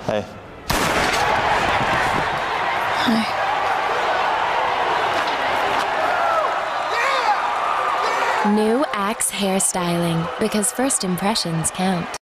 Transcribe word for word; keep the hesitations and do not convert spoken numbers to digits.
Hey. Hi. New Axe hairstyling, because first impressions count.